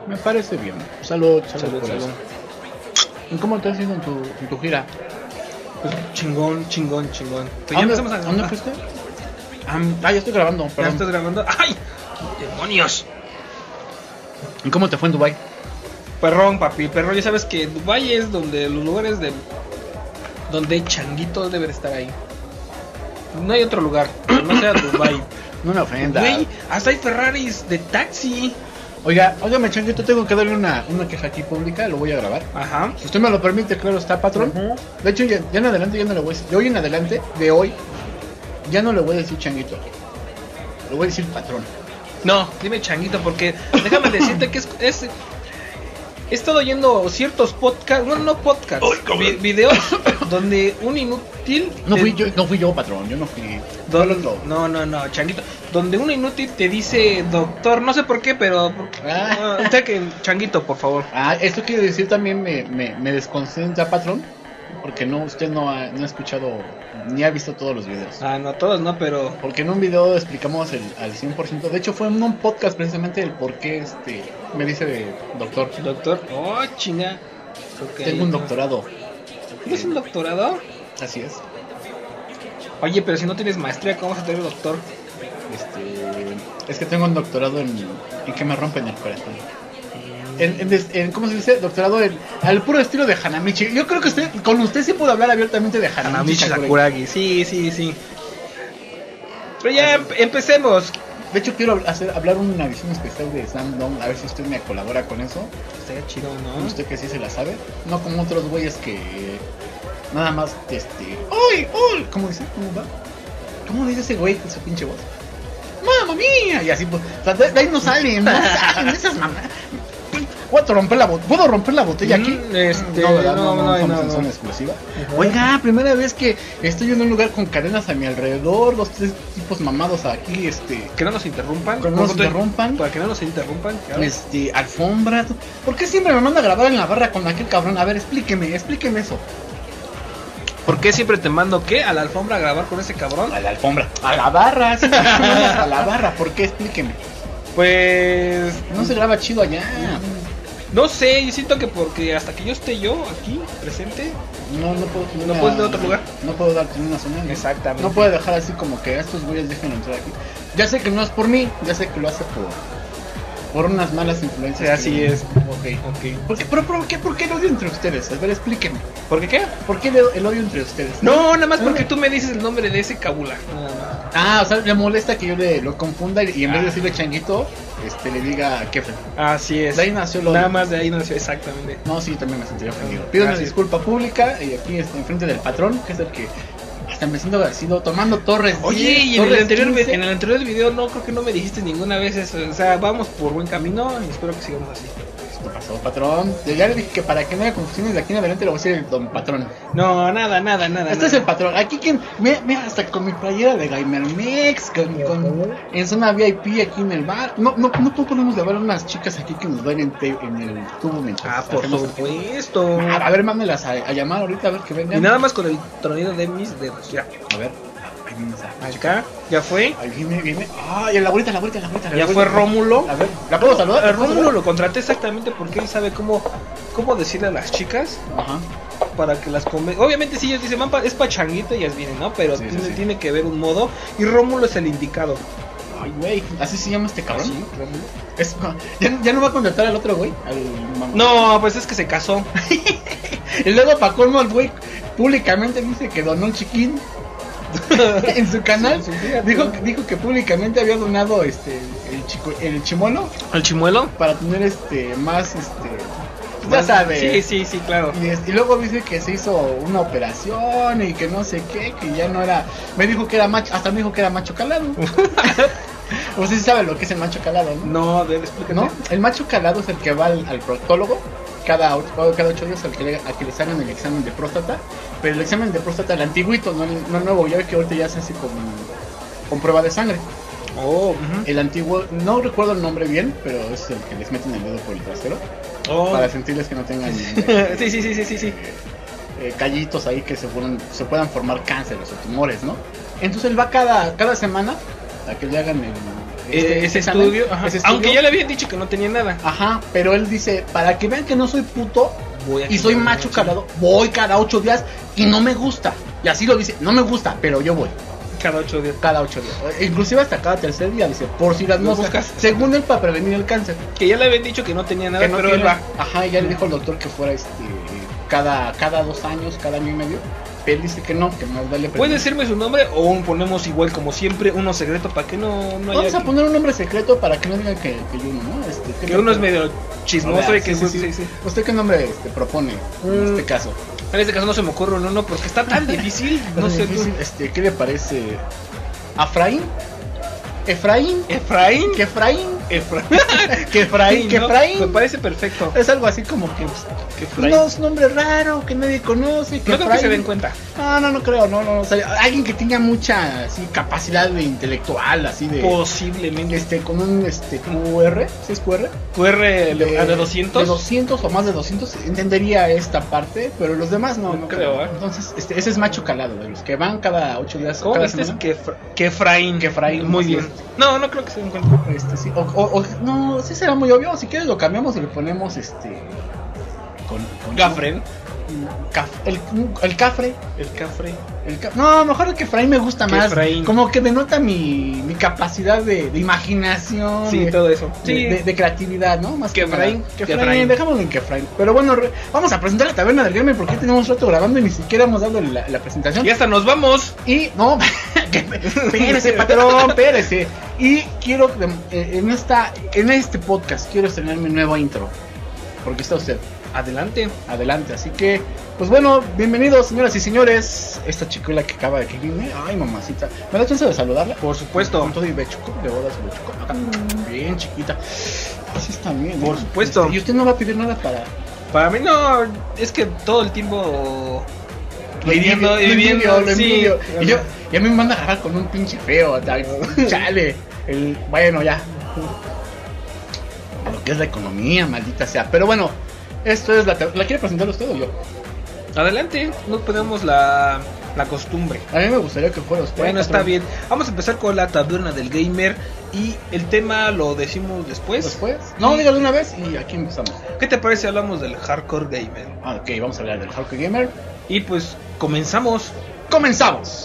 Me parece bien. Salud Salud, por salud. eso. ¿Y cómo te has ido en tu gira? Pues chingón. Pues ¿A ya dónde, empezamos a ¿a dónde grabar. fuiste? Ya estoy grabando, ¿Ya perdón. estás grabando? ¡Ay! ¡Demonios! ¿Y cómo te fue en Dubai? Perrón, papi, perrón. Ya sabes que Dubái es donde los lugares de donde changuitos deben estar ahí. No hay otro lugar que no sea Dubái. No me ofenda. Güey, hasta hay Ferraris de taxi. Óigame, changuito, tengo que darle una queja aquí pública, lo voy a grabar. Ajá. Si usted me lo permite, claro está, patrón. Ujú. De hecho, ya en adelante ya no le voy a decir. De hoy en adelante, ya no le voy a decir changuito. Le voy a decir patrón. No, dime changuito, porque déjame decirte que he estado yendo ciertos podcasts, bueno, no podcasts, videos donde un inútil No fui yo, patrón, yo no fui. Fue el otro. No, changuito, donde un inútil te dice doctor, no sé por qué, pero usted que changuito, por favor. Esto quiere decir también me desconcentra, patrón, porque usted no ha escuchado ni ha visto todos los videos. No todos no, pero Porque en un video explicamos al 100%. De hecho, fue en un podcast precisamente el por qué me dice de doctor. oh, chinga. Okay. Tengo un doctorado. ¿Tienes un doctorado? Así es. Oye, pero si no tienes maestría, ¿cómo vas a tener doctor? Es que tengo un doctorado en que me rompen el corazón. ¿Cómo se dice? Doctorado al puro estilo de Hanamichi. Yo creo que con usted sí puedo hablar abiertamente de Hanamichi Sakuragi. Sí. Pero ya empecemos. De hecho, quiero hablar una edición especial de Slam Dunk. A ver si usted me colabora con eso. Estaría chido, ¿no? Usted que sí se la sabe. No como otros güeyes que nada más ¡Uy! ¿Cómo dice? ¿Cómo va? ¿Cómo dice ese güey con su pinche voz? ¡Mamma mía! Y así, pues, o sea, de ahí no salen esas mamás. ¿Puedo romper la botella aquí? No, ¿verdad? No, estamos en exclusiva. Oiga, primera vez que estoy en un lugar con cadenas a mi alrededor, 2-3 tipos mamados aquí, que no nos interrumpan. Para que no nos interrumpan. Claro. Alfombra. ¿Por qué siempre me manda a grabar en la barra con aquel cabrón? A ver, explíqueme eso. ¿Por qué siempre te mando qué? ¿A la alfombra a grabar con ese cabrón? A la alfombra. A la barra, sí, a la barra. ¿Por qué? Explíqueme. Pues no se graba chido allá. No sé, yo siento que porque hasta que yo esté aquí presente, no puedo tener no puedes de otro lugar. No puedo darte una zona. Exactamente. No puedo dejar así como que a estos güeyes dejen entrar aquí. Ya sé que no es por mí, ya sé que lo hace por unas malas influencias. Así es. Ok. ¿Por qué el odio entre ustedes? A ver, explíqueme. ¿Por qué? ¿Por qué el odio entre ustedes? No, nada más porque tú me dices el nombre de ese cabula. O sea, le molesta que yo lo confunda y en vez de decirle changuito, le diga Kefren. Así es. De ahí nació lo. Nada más de ahí nació, exactamente. No, sí, también me sentiría ofendido. Pido una disculpa pública y aquí enfrente del patrón, que es el que hasta me siento agradecido, tomando torres. Oye, y en el anterior video no creo que no me dijiste ninguna vez eso. O sea, vamos por buen camino y espero que sigamos así. ¿Qué pasó, patrón? Ya le dije que para que no haya confusiones de aquí en adelante le voy a decir el don patrón. No, nada. Este es el patrón. Aquí mira, hasta con mi playera de Gamer Mix, en zona VIP aquí en el bar. No podemos llevar a unas chicas aquí que nos ven en el tubo mientras. Por supuesto. A ver, mándelas a llamar ahorita a ver que vengan. Y nada más con el tronido de mis dedos, ya. A ver. Ahí viene esa. Acá, ya fue. Ahí viene. Y la vuelta. Ya fue Rómulo. A ver, ¿la puedo saludar? A Rómulo lo contraté exactamente porque él sabe cómo decirle a las chicas. Ajá. Para que las convenzca. Obviamente si ellos dicen, es pa' changuito, ellas vienen, ¿no? Pero sí. Tiene que haber un modo. Y Rómulo es el indicado. Ay, güey, ¿así se llama este cabrón? Sí, Rómulo. ¿Ya no va a contratar al otro güey? No, pues es que se casó. Y luego para colmo el güey públicamente dice que donó un chiquín en su canal. Sí, dijo que públicamente había donado el chimuelo. ¿El chimuelo? Para tener más ya sabes. Sí, claro. Y luego dice que se hizo una operación y que no sé qué, que ya no era. Me dijo que era macho, hasta me dijo que era macho calado. Usted sí sabe lo que es el macho calado, ¿no? No, explícate. ¿No? El macho calado es el que va al proctólogo cada 8 días a que les hagan el examen de próstata. Pero el examen de próstata, el antiguito, no el nuevo. Ya ve que ahorita ya se hace con prueba de sangre. El antiguo, no recuerdo el nombre bien, pero es el que les meten el dedo por el trasero. Para sentirles que no tengan sí. callitos ahí que se puedan formar cánceres o tumores, ¿no? Entonces él va cada semana a que le hagan ese examen, estudio, ajá. ese estudio. Aunque ya le habían dicho que no tenía nada. Ajá, pero él dice, para que vean que no soy puto Voy a y soy chingarme macho mucho. calado, voy cada 8 días y no me gusta. Y así lo dice, no me gusta, pero yo voy. Cada 8 días. Cada 8 días. Inclusive hasta cada tercer día, dice, por si las Lo moscas. buscas. Según él, para prevenir el cáncer. Que ya le habían dicho que no tenía nada, Que no pero tiene- él va. Ajá, y ya le dijo el doctor que fuera cada 2 años, cada año y medio. Él dice que no, que más vale ¿Puede prevenir. decirme su nombre o ponemos igual como siempre uno secreto para que no haya... Vamos a poner un nombre secreto para que no digan que uno, ¿no? ¿Qué Que le- uno es medio chismoso A ver, y que... sí. ¿Usted qué nombre propone en este caso? En este caso no se me ocurre uno, porque está tan difícil. No sé, Difícil, ¿qué le parece? ¿Afraín? ¿Efraín? Efraín. ¿Que Efraín? Que Efraín, ¿Que ¿no? Efraín? Me parece perfecto. Es algo así como que Que Efraín. no, es un nombre raro que nadie conoce. No creo que Efraín. se den cuenta. No creo, no. O sea, alguien que tenga mucha así, capacidad intelectual, así de. Posiblemente. Con un QR, ¿sí es QR? QR de 200. De 200 o más de 200 entendería esta parte, pero los demás no creo, ¿eh? Entonces, ese es macho calado, de los que van cada 8 días. ¿Cómo cada viste? semana. Que Efraín. Que Efraín, Muy así bien. es. No creo que se den cuenta. Sí. No, sí será muy obvio. Si quieres lo cambiamos y le ponemos con Gafren. el cafre. El Cafre. No, mejor el que Efraín me gusta Que más. Efraín. Como que denota mi capacidad de imaginación. Sí, de, todo eso. Sí. de creatividad, ¿no? Más Que Efraín. nada. Que Que Efraín. Efraín, dejámoslo en que Efraín. Pero bueno, vamos a presentar la taberna del gamer porque ya tenemos un rato grabando y ni siquiera hemos dado la presentación. Y hasta nos vamos. Y no, espérese, patrón, espérese. Y quiero en este podcast quiero estrenar mi nuevo intro. Porque está usted Adelante. adelante, así que pues bueno, bienvenidos señoras y señores. Esta chicuela que acaba de venirme, ay mamacita, ¿me da chance de saludarla? Por supuesto. Con todo y bechuco, de bodas y bechuco. Acá. Bien chiquita. Así está bien. Por supuesto. Y usted no va a pedir nada Para mí no, es que todo el tiempo viviendo. Lo Sí. envidio. Y a mí me van a agarrar con un pinche feo, tal. Chale. Bueno, ya. Lo que es la economía, maldita sea. Pero bueno, esto es ¿la quiere presentar usted o yo? Adelante, no ponemos la costumbre. A mí me gustaría que fuera usted. Bueno, está patrón. bien. Vamos a empezar con la taberna del gamer. Y el tema lo decimos después. ¿Después? No, dígalo una vez y aquí empezamos. ¿Qué te parece si hablamos del hardcore gamer? Ok, vamos a hablar del Hardcore Gamer. Y pues comenzamos. ¡Comenzamos!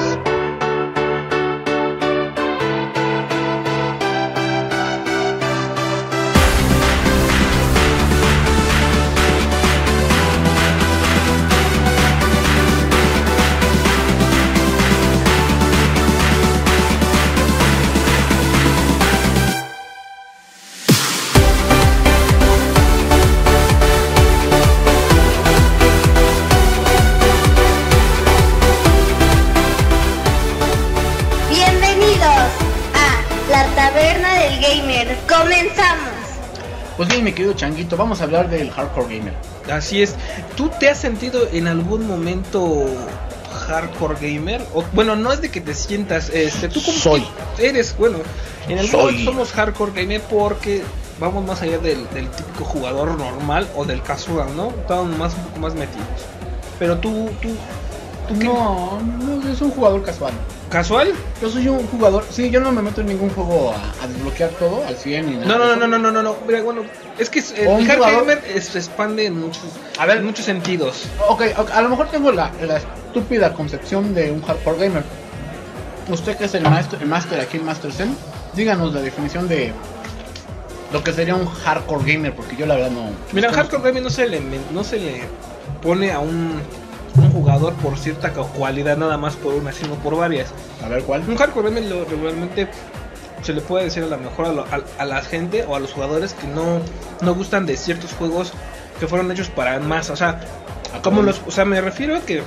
Bienvenidos a la taberna del gamer. Comenzamos. Pues bien, mi querido Changuito, vamos a hablar del Hardcore Gamer. Así es. ¿Tú te has sentido en algún momento hardcore gamer? O, bueno, no es de que te sientas, tú como Soy. eres, bueno, en algún Soy. momento somos hardcore gamer porque vamos más allá del típico jugador normal o del casual, ¿no? Estamos un poco más metidos. Pero tú ¿qué? No, es un jugador casual. ¿Casual? Yo soy un jugador, sí, yo no me meto en ningún juego a desbloquear todo al 100 ni nada. No. Mira, bueno, es que O un el hardcore jugador- gamer se expande en muchos, A ver. en muchos sentidos. Ok, a lo mejor tengo la estúpida concepción de un Hardcore Gamer. Usted que es el máster aquí en Master Zen, díganos la definición de lo que sería un Hardcore Gamer, porque yo la verdad no... Mira, hardcore gamer no se le pone a un jugador por cierta cualidad nada más por una, sino por varias. A ver, ¿cuál? Un hardcore gamer regularmente se le puede decir a lo mejor a la gente o a los jugadores que no gustan de ciertos juegos que fueron hechos para más, o sea, como o sea, me refiero a que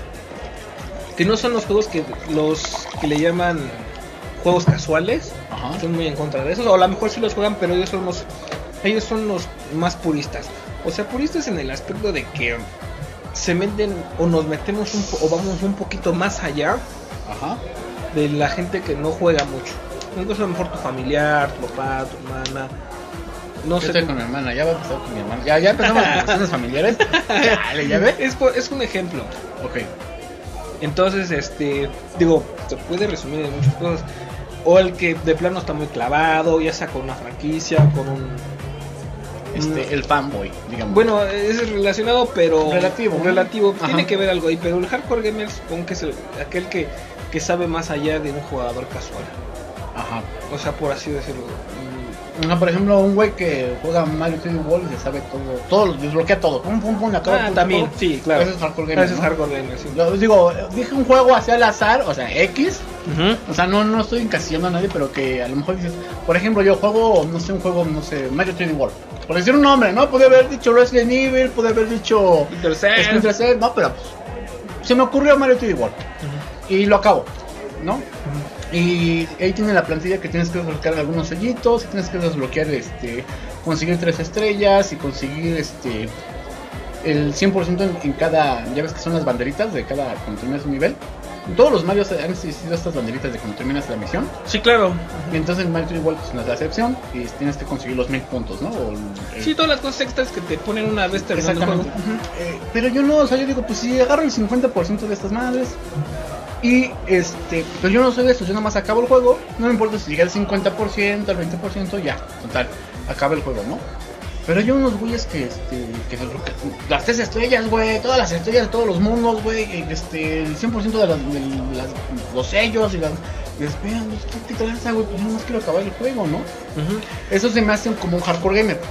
no son los juegos que le llaman juegos casuales. Ajá. Estoy muy en contra de eso, o a lo mejor sí los juegan, pero ellos son los más puristas. O sea, puristas en el aspecto de que se meten o nos metemos o vamos un poquito más allá Ajá. de la gente que no juega mucho. Incluso a lo mejor tu familiar, tu papá, tu hermana, no Yo sé. estoy con mi hermana, ya va a empezar con mi hermana. Ya empezamos con cuestiones familiares. Dale, ¿ya ve? Es un ejemplo. Ok. Entonces, digo, se puede resumir en muchas cosas. o el que de plano está muy clavado, ya sea con una franquicia, con un... El fanboy, digamos. Bueno, es relacionado, pero... Relativo. Tiene que ver algo ahí, pero el hardcore gamer supongo que es aquel que sabe más allá de un jugador casual. Ajá. O sea, por así decirlo. Por ejemplo, un güey que juega Mario 3D World y se sabe todo, desbloquea todo. Pum, acaba también, todo. sí, claro. Ese es hardcore gamer. Ese es hardcore gamer, sí. Yo digo, dije un juego hacia al azar, o sea, X. Uh-huh. O sea, no estoy encasillando a nadie, pero que a lo mejor dices, por ejemplo, yo juego, Mario 3D World. Por decir un nombre, ¿no? Pude haber dicho Resident Evil, pude haber dicho Splinter Cell, no, pero pues, se me ocurrió Mario 3D World. Uh-huh. Y lo acabo, ¿no? Uh-huh. Y ahí tiene la plantilla que tienes que desbloquear algunos sellitos, tienes que desbloquear, conseguir 3 estrellas y conseguir, el 100% en cada, ya ves que son las banderitas de cada, cuando terminas un nivel. En todos los Marios han existido estas banderitas de cuando terminas la misión. Sí, claro. Y entonces en Mario 3D World pues, no es la excepción y tienes que conseguir los 1000 puntos, ¿no? Sí, todas las cosas extras que te ponen una vez terminando el juego. Uh-huh. Pero yo no, o sea, yo digo, pues si agarro el 50% de estas madres y pues yo no soy de eso, yo nada más acabo el juego, no me importa si llega al 50%, al 20%, ya, total, acaba el juego, ¿no? Pero hay unos güeyes que las 3 estrellas, güey, todas las estrellas de todos los mundos, güey, el 100% de los sellos y las... Vean, ¿qué tranza, güey? Pues yo nomás quiero acabar el juego, ¿no? Uh-huh. Eso se me hace como un hardcore gamer.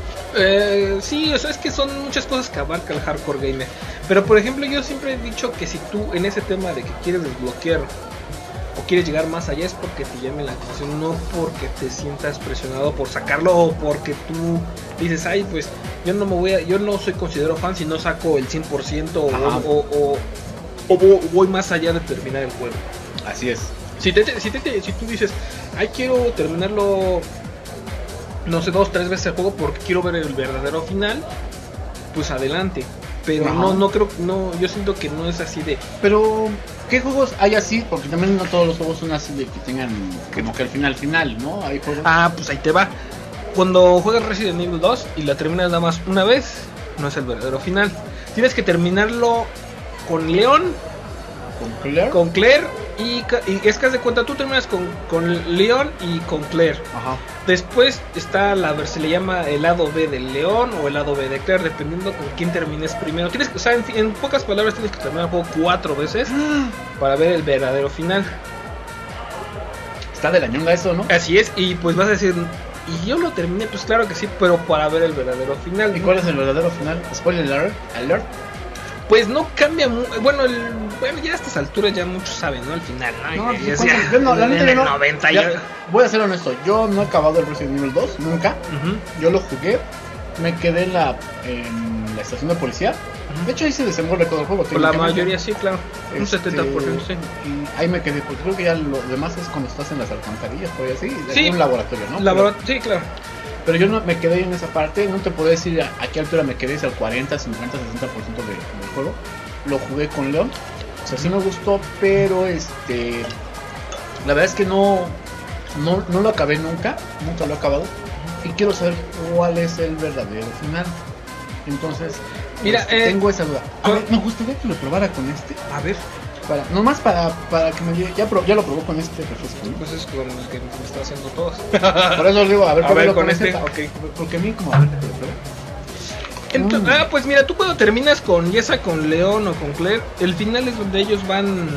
Sí, o sea, es que son muchas cosas que abarca el hardcore gamer. Pero por ejemplo, yo siempre he dicho que si tú en ese tema de que quieres desbloquear o quieres llegar más allá es porque te llame la atención, no porque te sientas presionado por sacarlo o porque tú dices, ay, pues yo no soy considero fan si no saco el 100% o voy más allá de terminar el juego. Así es. Si tú dices, ay, quiero terminarlo, no sé, 2-3 veces el juego porque quiero ver el verdadero final, pues adelante. Pero no creo, yo siento que no es así de... Pero, ¿qué juegos hay así? Porque también no todos los juegos son así de que tengan como que el final, ¿no? Hay juegos... pues ahí te va. Cuando juegas Resident Evil 2 y la terminas nada más una vez, no es el verdadero final. Tienes que terminarlo con Leon, con Claire y es que haz de cuenta, tú terminas con Leon y con Claire. Ajá. Después está se le llama el lado B del León o el lado B de Claire, dependiendo con quién termines primero. Tienes que, o sea, en pocas palabras, tienes que terminar el juego 4 veces para ver el verdadero final. Está de la ñonga eso, ¿no? Así es, y pues vas a decir, ¿y yo lo terminé? Pues claro que sí, pero para ver el verdadero final. ¿Y cuál es el verdadero final? Spoiler alert. Pues no cambia bueno, ya a estas alturas ya muchos saben, ¿no? Al final, ¿no? Voy a ser honesto, yo no he acabado el Resident Evil 2, nunca. Uh-huh. Yo lo jugué, me quedé en la estación de policía. Uh-huh. De hecho ahí se desenvuelve todo el juego. Por la mayoría sí, claro, un 70%, sí. Y ahí me quedé, porque creo que ya lo demás es cuando estás en las alcantarillas, por ahí así, sí. En un laboratorio, ¿no? Sí, claro. Pero yo no me quedé en esa parte, no te puedo decir a qué altura me quedé, es al 40, 50, 60% del juego. Lo jugué con Leon, o sea, sí me gustó, pero la verdad es que no lo acabé nunca lo he acabado. Y quiero saber cuál es el verdadero final. Entonces, mira, tengo esa duda. A ver, me gustaría que lo probara con A ver. Nomás para que me diga, ya lo probó con este refresco, ¿no? Pues es con el que me está haciendo todos. Por eso les digo, a ver con este. Okay. Porque a mí como a ver que lo pruebe. Pues mira, tú cuando terminas ya sea con León o con Claire, el final es donde ellos van...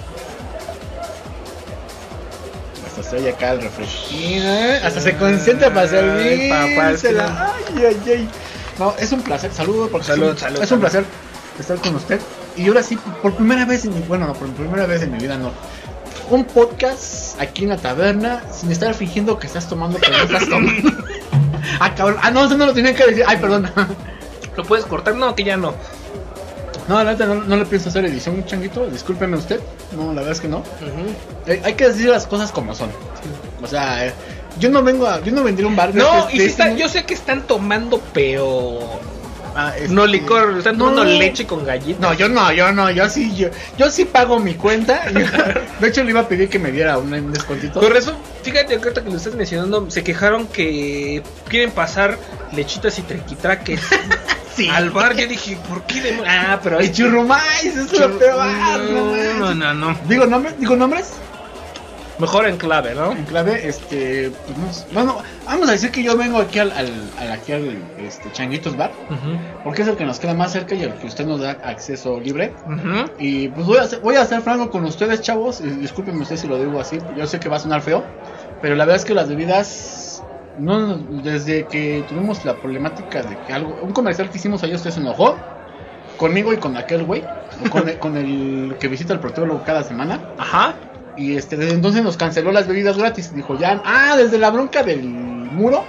Hasta se oye acá el refresquín, hasta se concentra para servírsela. Ay. No, es un placer, salud. Es un placer estar con usted. Y ahora sí, por primera vez en mi vida, no. Un podcast aquí en la taberna, sin estar fingiendo que estás tomando, pero no estás tomando. Cabrón. No, eso no lo tenía que decir. Ay, perdón. ¿Lo puedes cortar? No, que ya no. No, la verdad no le pienso hacer edición, changuito. Discúlpeme usted. No, la verdad es que no. Uh-huh. Hay que decir las cosas como son. Sí. O sea, yo no vendría un bar. No, yo sé que están tomando, pero... no licor, están tomando leche con galleta. No, yo sí pago mi cuenta. De hecho le iba a pedir que me diera un descontito. Por eso, fíjate, ahorita que lo estás mencionando, se quejaron que quieren pasar lechitas y triquitraques sí. Al bar. Yo dije, ¿por qué? Pero hay churrumais, eso es lo peor. No. ¿Digo nombres? Mejor en clave, ¿no? En clave, pues, bueno, vamos a decir que yo vengo aquí al Changuitos Bar, porque es el que nos queda más cerca y el que usted nos da acceso libre. Y pues voy a ser franco con ustedes, chavos, y discúlpenme usted si lo digo así, yo sé que va a sonar feo, pero la verdad es que las bebidas, no, desde que tuvimos la problemática de que un comercial que hicimos ahí, usted se enojó conmigo y con aquel güey, con el que visita el proctólogo cada semana. Ajá. Y desde entonces nos canceló las bebidas gratis. Dijo ya, desde la bronca del muro,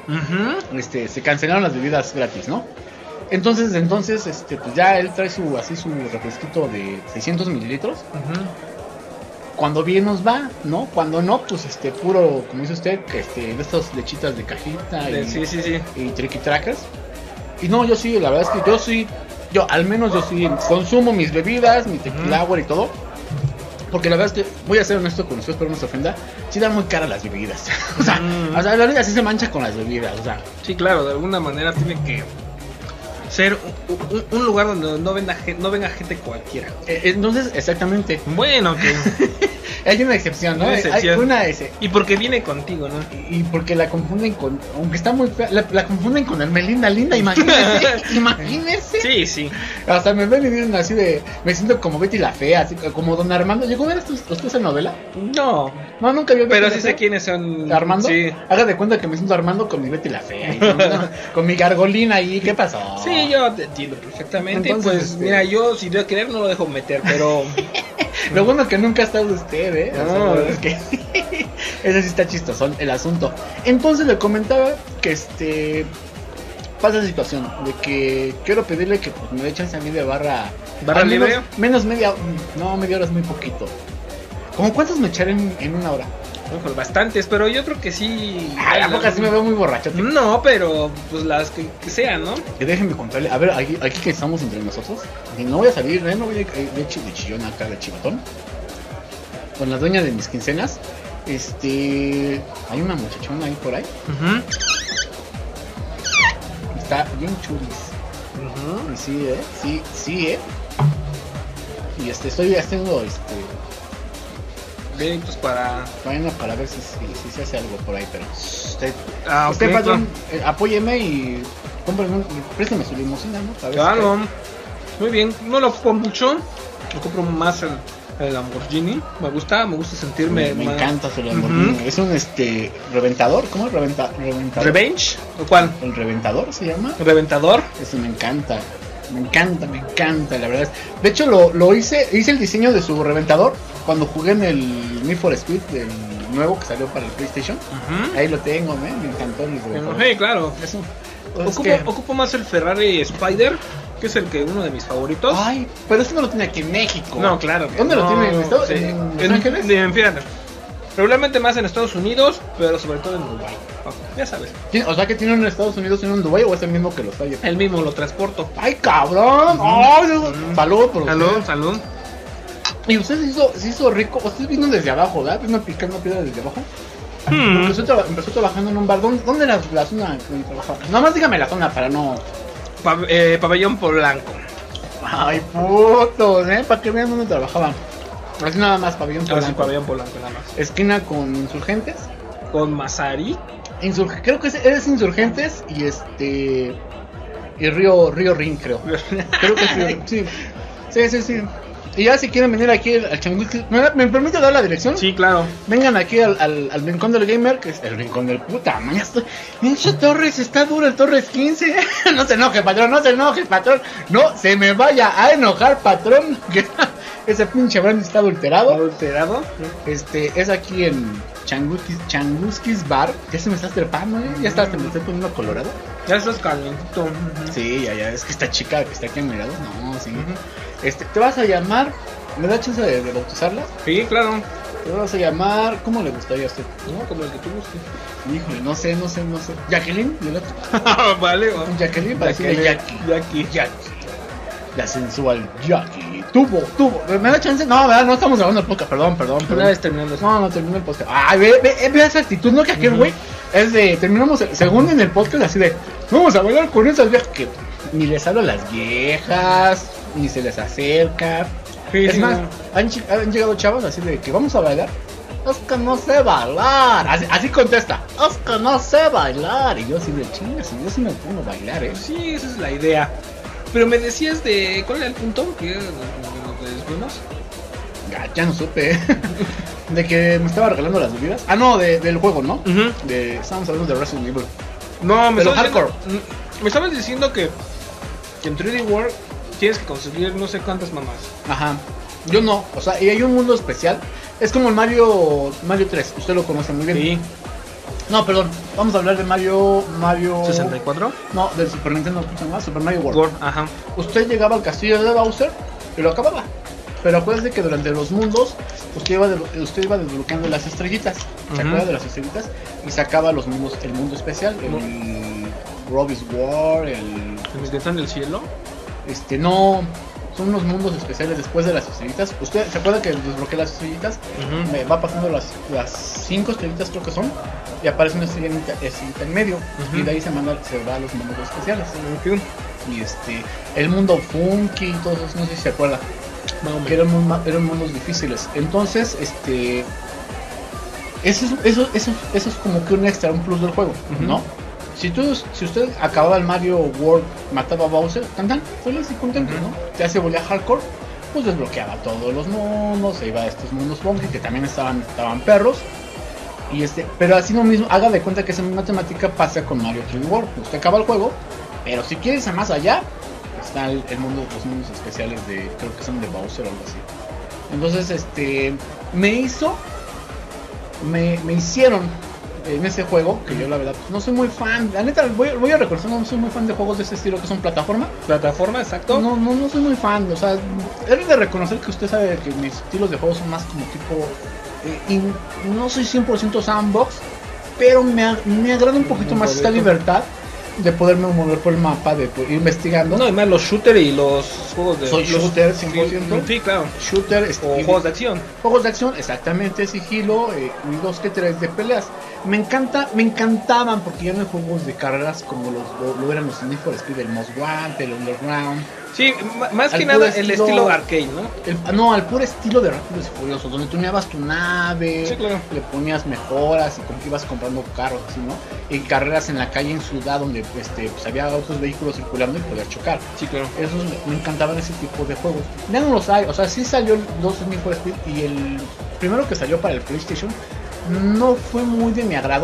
se cancelaron las bebidas gratis, ¿no? Entonces, pues ya él trae su refresquito de 600 mililitros. Cuando bien nos va, ¿no? Cuando no, pues puro, como dice usted, de estas lechitas de cajita y triquitracas. Y no, yo sí, la verdad es que al menos yo sí consumo mis bebidas, mi tequila, agua y todo. Porque la verdad es que, voy a ser honesto con ustedes, pero no se ofenda, sí dan muy cara las bebidas. o sea, la vida sí se mancha con las bebidas, o sea. Sí, claro, de alguna manera tiene que ser un lugar donde no venga gente cualquiera. Entonces, exactamente. Bueno, que hay una excepción, ¿no? Hay una y porque viene contigo, ¿no? Y porque la confunden con, aunque está muy fea, la confunden con el Melinda Linda, imagínese. Sí, sí. Hasta me ven y dicen así de, me siento como Betty la Fea, así como Don Armando. ¿Llegó a ver usted esa novela? No, nunca vio. Pero sí sé quiénes son. ¿Armando? Sí. Haga de cuenta que me siento Armando con mi Betty la Fea, con mi gargolina ahí, ¿qué pasó? Sí, yo te entiendo perfectamente. Entonces, pues mira, yo si debo querer no lo dejo meter, pero lo bueno que nunca ha estado usted, ¿eh? No, es que ese sí está chistoso el asunto. Entonces le comentaba que pasa la situación de que quiero pedirle que pues, me dé chance a mí de barra libre. Menos media hora es muy poquito. ¿Cómo cuántos me echaré en una hora? Pues bastantes, pero yo creo que sí. ¿A poco así me veo muy borracho? No, pero pues las que sean, ¿no? Que déjenme contarle, a ver, aquí que estamos entre nosotros, y no voy a salir, no voy a ir de chillón acá, de chivatón, con la dueña de mis quincenas. Hay una muchachona ahí por ahí. Está bien chulis. Y sí, y estoy haciendo Pues para ver si se hace algo por ahí, pero usted okay, patrón, apóyeme y présteme su limusina, ¿no? Claro, muy bien, no lo ocupo mucho, lo compro más el Lamborghini, me gusta sentirme. Me encanta su Lamborghini, es un reventador, ¿cómo es? Reventador. ¿Revenge? ¿O cuál? ¿El reventador se llama? ¿Reventador? Eso me encanta, la verdad. De hecho lo hice el diseño de su reventador cuando jugué en el Need for Speed, el nuevo que salió para el PlayStation. Ahí lo tengo, me encantó el reventador. Sí, claro. Eso. Ocupo más el Ferrari Spider, que es uno de mis favoritos. Ay, pero ese no lo tiene aquí en México. No, claro. ¿Dónde lo tiene? ¿En Estados Ángeles? Fíjate. Regularmente más en Estados Unidos, pero sobre todo en Dubái. Ya sabes. O sea que tiene en Estados Unidos y en Dubái, o es el mismo que lo está llevando. El mismo lo transporto. ¡Ay, cabrón! ¡Ay! Salud por usted. Salud. Y usted se hizo rico. Usted vino desde abajo, ¿verdad? Vino picando piedra desde abajo. Porque usted empezó trabajando en un bar. ¿Dónde la zona que trabajaba? Nada más dígame la zona para no. Pabellón Polanco. Ay, putos, para que vean dónde trabajaba. Así nada más, Pabellón Polanco. Pabellón Polanco, nada más. Esquina con Insurgentes. Con Mazari. Creo que eres Insurgentes y Río Rin, creo. Creo que sí. Y ya si quieren venir aquí al Changuitos, ¿me permite dar la dirección? Sí, claro. Vengan aquí al Rincón del Gamer, que es el Rincón del puta mañana. Pinche Torres, está duro el Torres 15. No se enoje, patrón. No se me vaya a enojar, patrón. Que ese pinche brand está adulterado. ¿Adulterado? Es aquí en Changuskis Bar. Ya se me estás trepando, ya estás, te me estoy poniendo colorado. Ya estás calentito. Sí, ya, es que esta chica que está aquí en Mirados, no, sí. Te vas a llamar, ¿me da chance de bautizarla? Sí, claro. Te vas a llamar, ¿cómo le gustaría a usted? No, como el que tú gustes. Híjole, no sé. ¿Jacqueline? Vale, Jacqueline, para decirle Jackie. La sensual Jackie. Tuvo. ¿Me da chance? No, ¿verdad? No estamos grabando el podcast, perdón. Una vez terminando eso. No, terminó el podcast. Ay, ve esa actitud, ¿no? Que aquel güey es de, terminamos, según en el podcast, así de, vamos a bailar con esas viejas que ni les hablo a las viejas, ni se les acerca. Sí, es sí, más, no. han llegado chavos así de que vamos a bailar es que no sé bailar. Así contesta, es que no sé bailar. Y yo así de chingas, yo sí me pongo a bailar, Sí, esa es la idea. Pero me decías de... ¿Cuál era el punto? ¿Qué desvimos? Ya no supe. De que me estaba regalando las bebidas. Ah, no, del juego, ¿no? Uh-huh. Estábamos hablando de Resident Evil. No, me estabas diciendo que en 3D World tienes que conseguir no sé cuántas mamás. Ajá. Yo no, o sea, y hay un mundo especial. Es como el Mario 3, usted lo conoce muy bien. Sí. No, perdón, vamos a hablar de Mario... ¿64? No, del Super Nintendo, ¿cómo se llama? Super Mario World. Ajá. Usted llegaba al castillo de Bowser y lo acababa. Pero acuérdese que durante los mundos usted iba desbloqueando las estrellitas. ¿Se acuerda de las estrellitas? Y sacaba el mundo especial, el Robbie's War, el que están del cielo. No, son unos mundos especiales después de las estrellitas. ¿Usted se acuerda que desbloquea las estrellitas? Me va pasando las 5 estrellitas, creo que son, y aparece una estrellita en medio, y de ahí se va a los mundos especiales. Y el mundo funky y todo eso, no sé si se acuerda. No, que eran mundos difíciles. Entonces, eso es como que un extra, un plus del juego, ¿no? Si usted acababa el Mario World, mataba a Bowser, tan feliz y contento, ¿no? Ya se volvía hardcore, pues desbloqueaba todos los mundos, se iba a estos mundos funky que también estaban perros. Y pero así lo mismo, haga de cuenta que esa misma temática pasa con Mario 3D World. Usted acaba el juego, pero si quieres ir más allá, está los mundos especiales creo que son de Bowser o algo así. Entonces, me hicieron en ese juego, que yo la verdad no soy muy fan, la neta voy a reconocer, no soy muy fan de juegos de ese estilo que son plataforma, exacto. No soy muy fan, o sea, he de reconocer que usted sabe que mis estilos de juegos son más como tipo, y no soy 100% sandbox, pero me agrada un poquito más esta libertad de poderme mover por el mapa, de ir investigando. No, además los shooters y los juegos de... Soy shooter 100%. Sí, claro. Shooter o juegos de acción. Juegos de acción, exactamente, sigilo, y 2 que 3 de peleas. Me encantaban porque ya no hay juegos de carreras como lo eran los Need for Speed, el Most Wanted, el Underground. Sí, más que nada el estilo arcade, ¿no? Al puro estilo de Rápidos y Furiosos, donde tuneabas tu nave, sí, claro. Le ponías mejoras y ibas comprando carros, así, ¿no? Y carreras en la calle, en ciudad, donde pues había otros vehículos circulando y podías chocar. Sí, claro. Me encantaban ese tipo de juegos. Ya no los hay, o sea, sí salió el 2 Need for Speed y el primero que salió para el PlayStation no fue muy de mi agrado.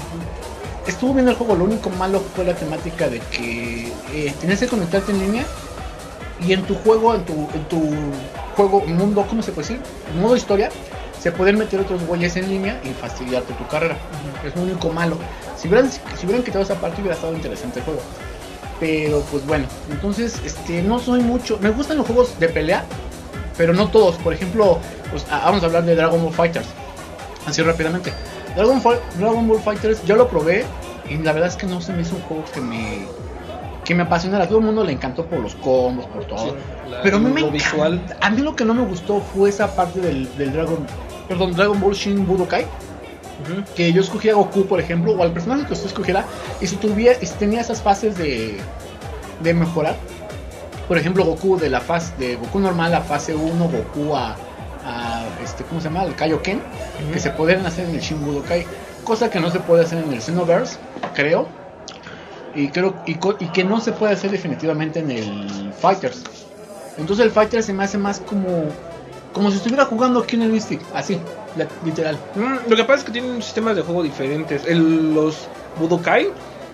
Estuvo bien el juego, lo único malo fue la temática de que tenías que conectarte en línea. Y en tu juego, mundo, ¿cómo se puede decir? En modo historia, se pueden meter otros güeyes en línea y fastidiarte tu carrera. Es lo único malo. Si hubieran quitado esa parte, hubiera estado interesante el juego. Pero pues bueno, entonces no soy mucho. Me gustan los juegos de pelea, pero no todos. Por ejemplo, pues vamos a hablar de Dragon Ball Fighters. Así rápidamente. Dragon Ball Fighters, yo lo probé y la verdad es que no se me hizo un juego que me apasionara. A todo el mundo le encantó por los combos, por todo. Sí, pero a mí visual. A mí lo que no me gustó fue esa parte del Dragon Ball Shin Budokai. Que yo escogía a Goku, por ejemplo, o al personaje que usted escogiera, y si tenía esas fases de mejorar. Por ejemplo, Goku de Goku normal a fase 1, Goku a ¿cómo se llama? El Kaioken, que se podían hacer en el Shin Budokai, cosa que no se puede hacer en el Xenoverse, creo. Y que no se puede hacer definitivamente en el Fighters. Entonces el Fighters se me hace más como si estuviera jugando aquí en el Mystic, así, literal. Lo que pasa es que tienen sistemas de juego diferentes. Los Budokai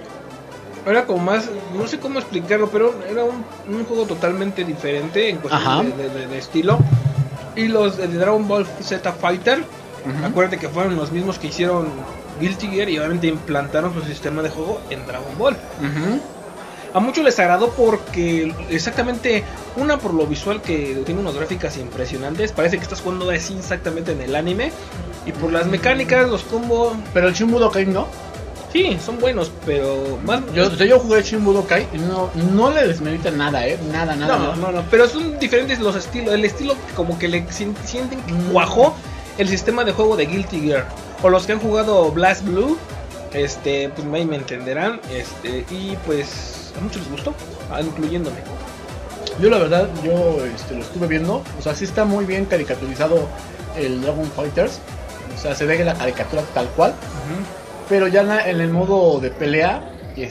era como más, no sé cómo explicarlo, pero era un juego totalmente diferente en cuestión de estilo. Y los de Dragon Ball Z Fighter, acuérdate que fueron los mismos que hicieron Guilty Gear y obviamente implantaron su sistema de juego en Dragon Ball. A muchos les agradó porque exactamente, por lo visual, que tiene unas gráficas impresionantes, parece que estás jugando así exactamente en el anime, y por las mecánicas, los combos. Pero el Shin Budokai no. Sí, son buenos, pero más... Yo jugué Shin Budokai y no le desmerita nada, nada. No, pero son diferentes los estilos. El estilo como que le sienten que cuajó el sistema de juego de Guilty Gear. O los que han jugado Blast Blue, pues ahí me entenderán. Y pues a muchos les gustó, incluyéndome. Yo la verdad, lo estuve viendo. O sea, sí está muy bien caricaturizado el Dragon Fighters. O sea, se ve la caricatura tal cual. Ujú. Pero ya en el modo de pelea,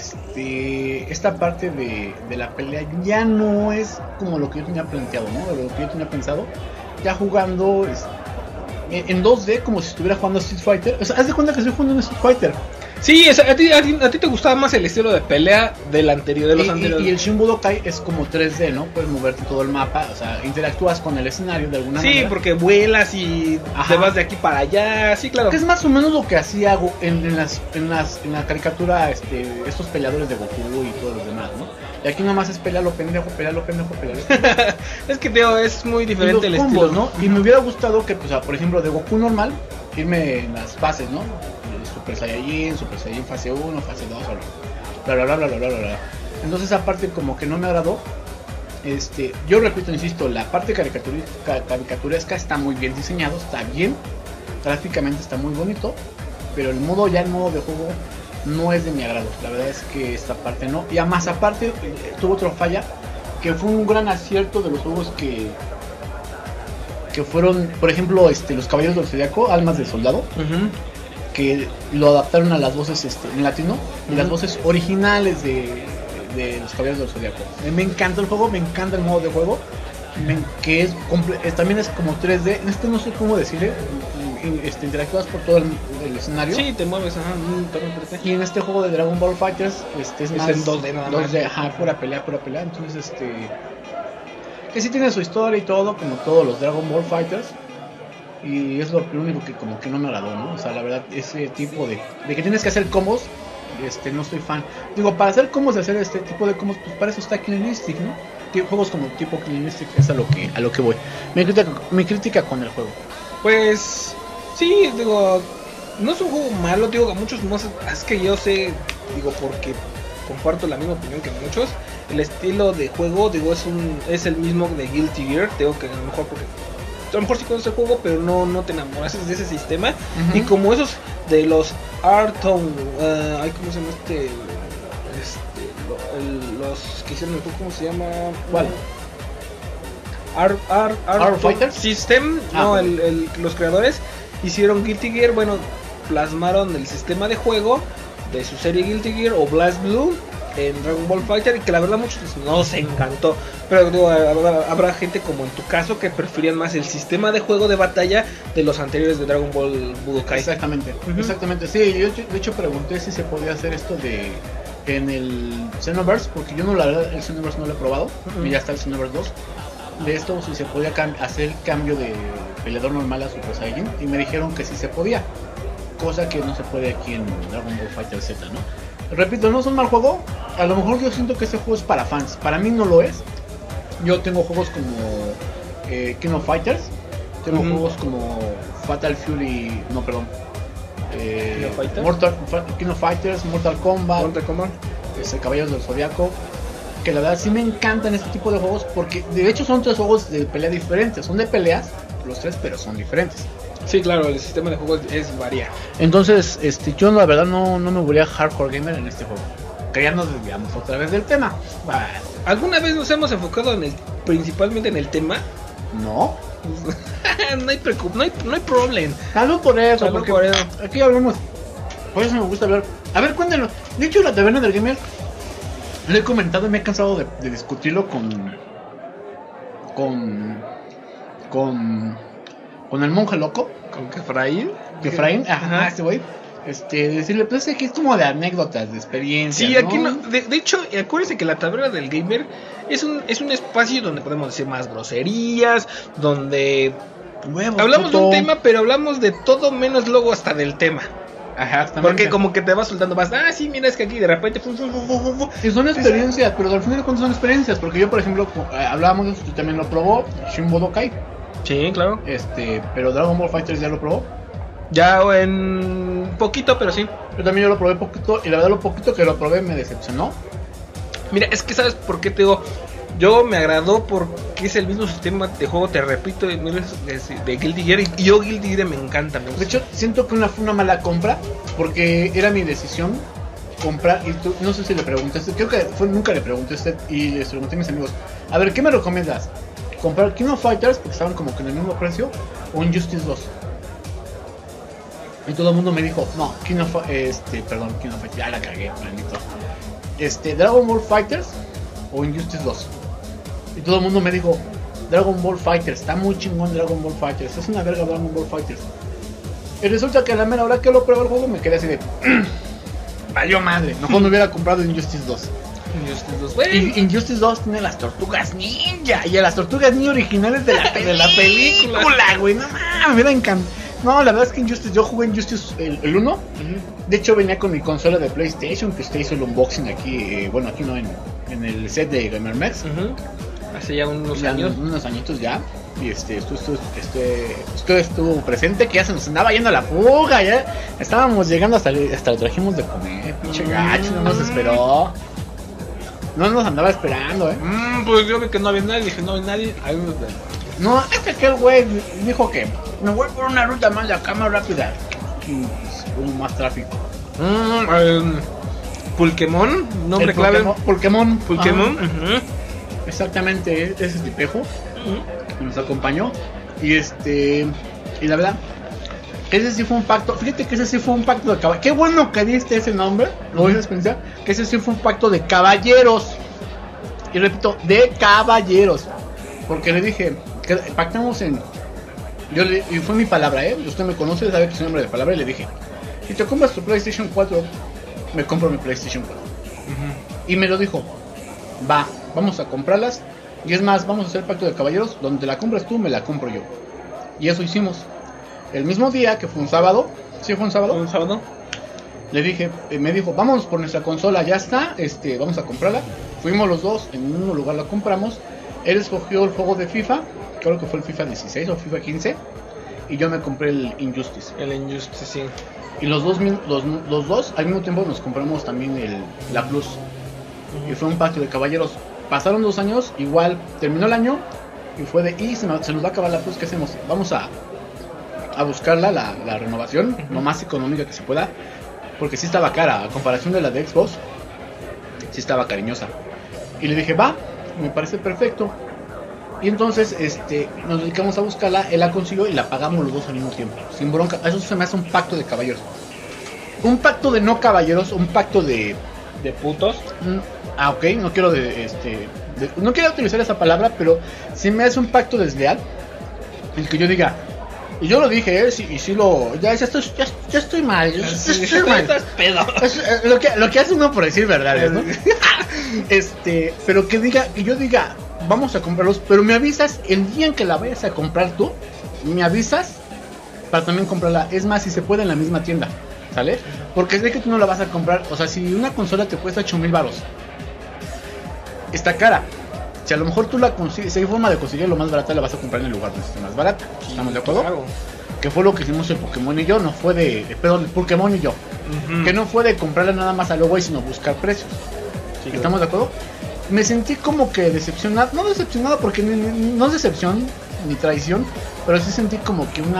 esta parte de la pelea ya no es como lo que yo tenía planteado, ¿no? Lo que yo tenía pensado. Ya jugando en 2D como si estuviera jugando Street Fighter. O sea, haz de cuenta que estoy jugando en Street Fighter. Sí, o sea, a ti te gustaba más el estilo de pelea del anterior, de los anteriores. Y el Shin Budokai es como 3D, ¿no? Puedes moverte todo el mapa, o sea, interactúas con el escenario de alguna manera. Sí, porque vuelas y Ajá. te vas de aquí para allá, sí, claro. Que es más o menos lo que hacía en la caricatura, estos peleadores de Goku y todos los demás, ¿no? Y aquí nomás es pelearlo pendejo, pelearlo pendejo, pelearlo pendejo. Es que, Teo, es muy diferente el combos, estilo, ¿no? Y me hubiera gustado que, pues, por ejemplo, de Goku normal, irme en las fases, ¿no? Super Saiyajin fase 1, fase 2, bla bla bla bla bla bla bla. Entonces esa parte como que no me agradó. Yo repito, insisto, la parte caricaturesca está muy bien diseñado, está bien, gráficamente está muy bonito, pero el modo de juego no es de mi agrado. La verdad es que esta parte no. Y además aparte tuvo otra falla, que fue un gran acierto de los juegos que fueron, por ejemplo, los Caballeros del Zodiaco, Almas del Soldado. Uh-huh. Que lo adaptaron a las voces en latino y las voces originales de los Caballeros del Zodiaco. Me encanta el juego, me encanta el modo de juego, que también es como 3D. No sé cómo decirle, interactúas por todo el escenario. Sí, te mueves, ajá, y en este juego de Dragon Ball Fighters es más en 2D nada más. 2D, ajá, pura pelea. Entonces que sí tiene su historia y todo, como todos los Dragon Ball Fighters. Y es lo único que como que no me agradó, ¿no? O sea, la verdad, ese tipo de que tienes que hacer combos, no soy fan. Digo, para hacer combos, hacer este tipo de combos, pues para eso está Killing Instinct, ¿no? Juegos como tipo Killing Instinct es a lo que voy. Mi crítica con el juego. Pues, sí, digo, no es un juego malo, digo, a muchos no es que yo sé, digo, porque comparto la misma opinión que muchos. El estilo de juego, digo, es el mismo de Guilty Gear, digo que a lo mejor porque a lo mejor sí conoces el juego, pero no te enamoras de ese sistema. Uh-huh. Y como esos de los Arton, ¿cómo se llama los que hicieron el juego, ¿cómo se llama? ¿Cuál? Art Fighter System, los creadores hicieron Guilty Gear, bueno, plasmaron el sistema de juego de su serie Guilty Gear o Blast Blue en Dragon Ball Fighter, y que la verdad muchos nos encantó, pero digo, habrá gente como en tu caso que preferían más el sistema de juego de batalla de los anteriores de Dragon Ball Budokai. Exactamente, exactamente, sí, yo de hecho pregunté si se podía hacer esto en el Xenoverse, porque yo la verdad el Xenoverse no lo he probado, y ya está el Xenoverse 2, de esto si se podía hacer el cambio de peleador normal a Super Saiyajin, y me dijeron que sí se podía, cosa que no se puede aquí en Dragon Ball Fighter Z, ¿no? Repito, no es un mal juego. A lo mejor yo siento que este juego es para fans. Para mí no lo es. Yo tengo juegos como King of Fighters. Tengo juegos como Fatal Fury. No, perdón. King of Fighters, Mortal Kombat. Caballeros del Zodiaco. Que la verdad sí me encantan este tipo de juegos. Porque de hecho son 3 juegos de pelea diferentes. Son de peleas, los 3, pero son diferentes. Sí, claro, el sistema de juego varía. Entonces, yo la verdad no me volví a hardcore gamer en este juego. Que ya nos desviamos otra vez del tema. ¿Alguna vez nos hemos enfocado principalmente en el tema? No. No hay problema. Salud por eso, porque aquí hablamos. Por eso me gusta hablar. A ver, cuéntanos. De hecho, la taberna del gamer lo he comentado y me he cansado de discutirlo con el monje loco. ¿Con Kefraín? Ajá, este güey. Decirle, pues es que es como de anécdotas, de experiencias. Sí, ¿no? aquí no. De hecho, acuérdense que la taberna del gamer es un espacio donde podemos decir más groserías, donde hablamos de un tema, pero hablamos de todo menos luego hasta del tema. Ajá, porque como que te vas soltando más. Sí, mira, es que aquí de repente. Y son experiencias, pero al final de cuentas son experiencias. Porque yo, por ejemplo, hablábamos de eso, tú también lo probó, Shin Budokai. Sí, claro. Pero Dragon Ball Fighters ya lo probó. Ya en poquito, pero sí. Yo también lo probé poquito, y la verdad lo poquito que lo probé me decepcionó. Mira, es que ¿sabes por qué te digo? Yo me agradó porque es el mismo sistema de juego, te repito, de Guilty Gear. Y yo Guilty Gear me encanta. De hecho, siento que fue una mala compra, porque era mi decisión comprar. Y tú, no sé si le preguntaste, creo que nunca le pregunté a usted, y les pregunté a mis amigos, a ver, ¿qué me recomiendas? ¿Comprar King of Fighters, porque estaban como que en el mismo precio, o Injustice 2? Y todo el mundo me dijo, no, King of Fighters, ya la cagué, maldito. Dragon Ball Fighters o Injustice 2. Y todo el mundo me dijo, Dragon Ball Fighters, está muy chingón Dragon Ball Fighters, es una verga Dragon Ball Fighters. Y resulta que a la mera hora que lo pruebo el juego me quedé así de, valió madre, mejor me hubiera comprado Injustice 2. Injustice 2, güey. Y Injustice 2 tiene las tortugas ninja. Y a las tortugas ninja originales de la película, güey. No mames, me hubiera encantado. No, la verdad es que Injustice, yo jugué Injustice el 1. De hecho, venía con mi consola de PlayStation, que usted hizo el unboxing aquí. Bueno, aquí no, en el set de GamerMax. Hace ya unos años. Unos añitos ya. Y estuvo presente, que ya se nos andaba yendo a la fuga. Ya estábamos llegando hasta lo trajimos de comer. Pinche gacho, no nos esperó. No nos andaba esperando, pues yo vi que no había nadie, dije no había nadie. No, es que aquel güey dijo que me voy por una ruta más de acá más rápida. Y hubo más tráfico. Pulquemón, nombre clave. Pulquemón. Exactamente, ese es tipejo. Que nos acompañó. Y la verdad, ese sí fue un pacto. Fíjate que ese sí fue un pacto de caballeros. Qué bueno que diste ese nombre. Lo voy a pensar. Que ese sí fue un pacto de caballeros. Y repito, de caballeros. Porque le dije que pactamos en. Y fue mi palabra, Usted me conoce, sabe que es un hombre de palabra. Y le dije: si te compras tu PlayStation 4, me compro mi PlayStation 4. Y me lo dijo: va, vamos a comprarlas. Y es más, vamos a hacer pacto de caballeros. Donde la compras tú, me la compro yo. Y eso hicimos. El mismo día, que fue un sábado. ¿Sí fue un sábado? ¿Un sábado? Le dije, me dijo, vamos por nuestra consola, ya está, vamos a comprarla. Fuimos los dos, en un lugar la compramos. Él escogió el juego de FIFA, creo que fue el FIFA 16 o FIFA 15. Y yo me compré el Injustice. El Injustice, sí. Y los dos al mismo tiempo nos compramos también la Plus. Y fue un pacto de caballeros. Pasaron 2 años, igual, terminó el año. Y fue se nos va a acabar la Plus, ¿qué hacemos? Vamos a buscarla, la renovación, lo más económica que se pueda. Porque sí estaba cara, a comparación de la de Xbox, sí estaba cariñosa. Y le dije, va, me parece perfecto. Y entonces nos dedicamos a buscarla, él la consiguió y la pagamos los dos al mismo tiempo, sin bronca. Eso se me hace un pacto de caballeros. Un pacto de no caballeros, un pacto de putos. Ok, no quiero no quiero utilizar esa palabra, pero sí me hace un pacto desleal el que yo diga. Y yo lo dije, y sí ya estoy mal, estoy mal. Pedo. Lo que hace uno por decir verdades, ¿no? Pero que yo diga, vamos a comprarlos, pero me avisas el día en que la vayas a comprar tú, me avisas para también comprarla. Es más, si se puede en la misma tienda, ¿sale? Porque sé que tú no la vas a comprar, o sea, si una consola te cuesta 8,000 varos, está cara. Si a lo mejor tú la consigues, si hay forma de conseguir lo más barata, la vas a comprar en el lugar donde esté más barata. ¿Estamos de acuerdo? Claro. Que fue lo que hicimos el Pokémon y yo, no fue el Pokémon y yo. Que no fue de comprarla nada más a lo güey, sino buscar precios. Sí, ¿estamos de acuerdo? Me sentí como que decepcionado, no decepcionado porque no es decepción ni traición, pero sí sentí como que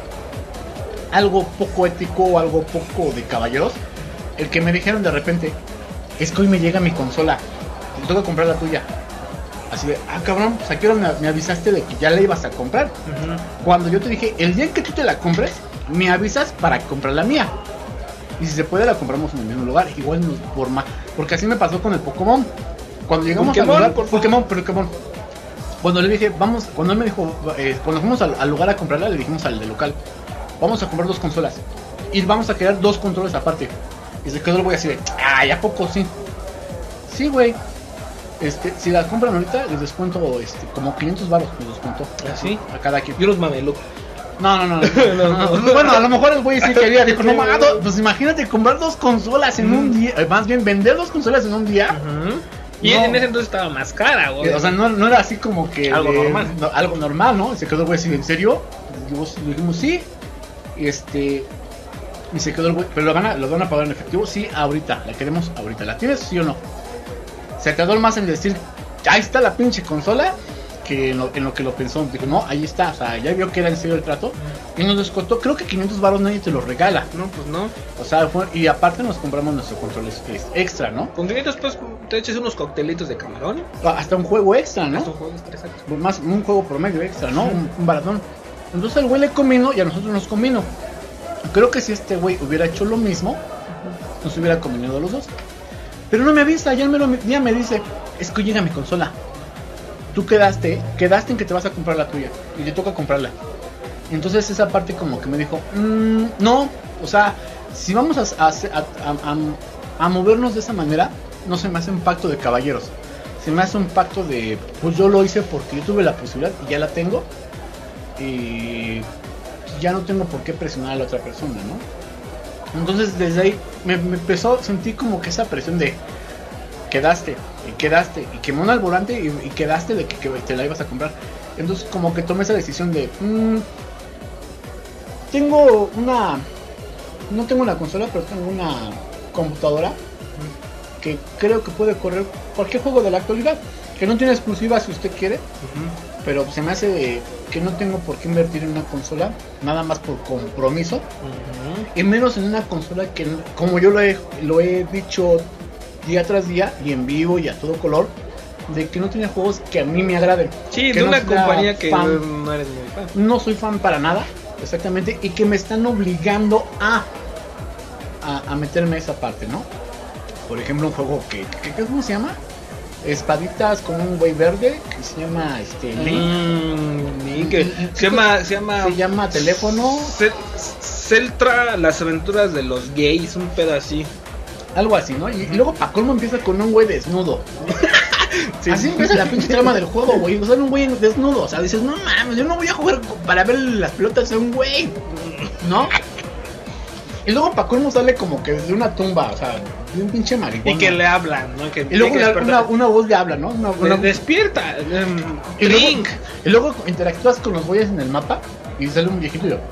algo poco ético o algo poco de caballeros. El que me dijeron de repente, es que hoy me llega mi consola, te tengo que comprar la tuya. Así de, cabrón, pues a qué hora me avisaste de que ya la ibas a comprar. Cuando yo te dije, el día en que tú te la compres, me avisas para comprar la mía. Y si se puede, la compramos en el mismo lugar. Igual por más. Porque así me pasó con el Pokémon. Cuando llegamos al lugar, Pokémon. Cuando le dije, cuando él me dijo, cuando fuimos al lugar a comprarla, le dijimos al del local, vamos a comprar 2 consolas. Y vamos a crear 2 controles aparte. Y se quedó el güey así de, ¿a poco sí? Sí, güey. Si la compran ahorita, les descuento como 500 baros, les descuento. ¿Así? A cada quien. Yo los mameluco. No. Bueno, a lo mejor el güey sí quería, dijo, no mames, pues imagínate comprar 2 consolas en un día, más bien vender 2 consolas en un día. Y en ese entonces estaba más cara, güey. O sea, no era así como que algo normal, ¿no? Y se quedó el güey así, ¿en serio? Le dijimos, sí. Y se quedó el güey, pero lo van a pagar en efectivo. Sí, ahorita, la queremos ahorita. ¿La tienes, sí o no? Se tardó más en decir, ahí está la pinche consola, que en lo que lo pensó. Dijo, no, ahí está, o sea, ya vio que era en serio el trato. Y nos descontó, creo que 500 baros nadie te lo regala. No, pues no. O sea, y aparte nos compramos nuestro control extra, ¿no? Con 500 pues te eches unos coctelitos de camarón. Hasta un juego extra, ¿no? Hasta un juego extra, exacto. Más un juego promedio extra, ¿no? Un baratón. Entonces el güey le combinó y a nosotros nos combinó. Creo que si este güey hubiera hecho lo mismo, nos hubiera convenido a los dos. Pero no me avisa, ya me dice, es que llega mi consola. Tú quedaste en que te vas a comprar la tuya y te toca comprarla. Entonces esa parte como que me dijo, no, o sea, si vamos a movernos de esa manera, no se me hace un pacto de caballeros. Se me hace un pacto de, pues yo lo hice porque yo tuve la posibilidad y ya la tengo. Y ya no tengo por qué presionar a la otra persona, ¿no? Entonces desde ahí me empezó a sentir como que esa presión de quedaste y quemó al volante y quedaste de que te la ibas a comprar. Entonces como que tomé esa decisión de no tengo una consola, pero tengo una computadora que creo que puede correr cualquier juego de la actualidad, que no tiene exclusiva si usted quiere, pero se me hace que no tengo por qué invertir en una consola nada más por compromiso, y menos en una consola que, como yo lo he dicho día tras día y en vivo y a todo color, de que no tiene juegos que a mí me agraden. Sí, que de no una sea compañía que fan. no eres muy fan. No soy fan para nada, exactamente, y que me están obligando a meterme esa parte, ¿no? Por ejemplo, un juego que ¿cómo se llama? Espaditas con un güey verde que se llama Link. Se llama Teléfono. Celtra, las aventuras de los gays, un pedo así. Algo así, ¿no? Y luego pa' colmo empieza con un güey desnudo. Sí, así empieza la pinche trama del juego, güey. O sea, un güey desnudo. O sea, dices, no mames, yo no voy a jugar para ver las pelotas de un güey, ¿no? Y luego pa' colmo sale como que desde una tumba, o sea, de un pinche maricón. Y que le hablan, ¿no? Y luego una voz le habla, ¿no? Una... Despierta, Link. Y luego interactúas con los güeyes en el mapa y sale un viejito y yo...